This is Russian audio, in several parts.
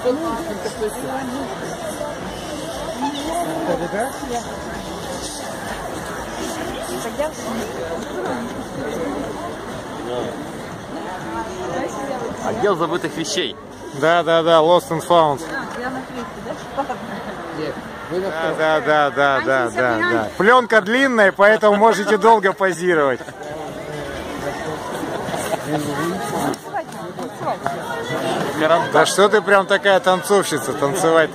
Отдел забытых вещей. Да, Lost and Found. Да. Пленка длинная, поэтому можете долго позировать. Да что ты прям такая танцовщица, танцевать.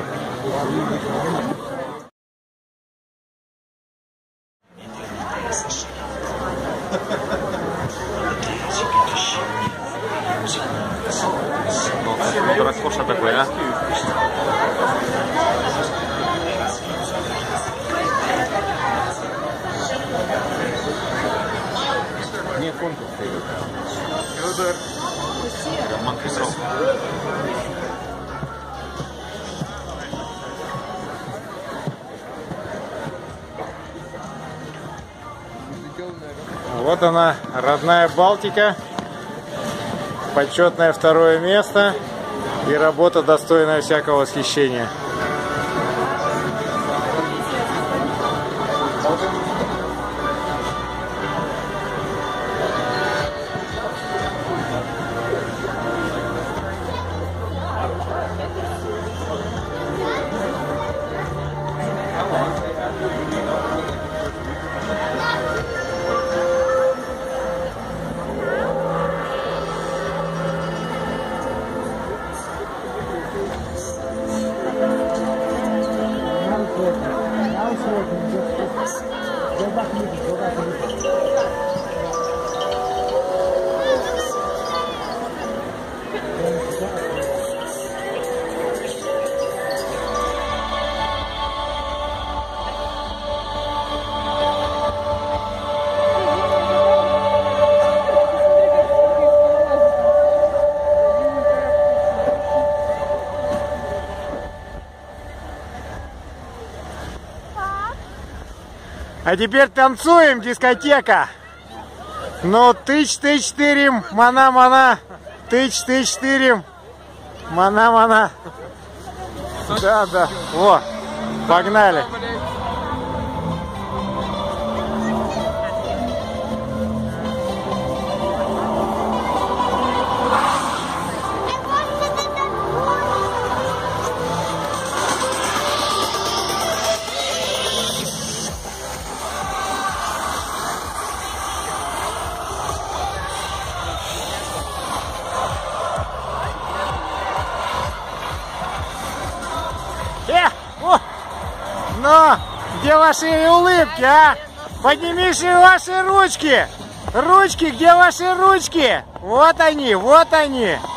Роскоша такой, а? Не конкурс идет. Роман Петров. Вот она, родная Балтика. Почетное 2-е место. И работа, достойная всякого восхищения. А теперь танцуем, дискотека. Ну, тыч-тыч-тырим, мана-мана. Тыч-тыч-тырим, мана-мана. Да. Во, погнали. Но, где ваши улыбки, а? Поднимите ваши ручки. Ручки, где ваши ручки? Вот они.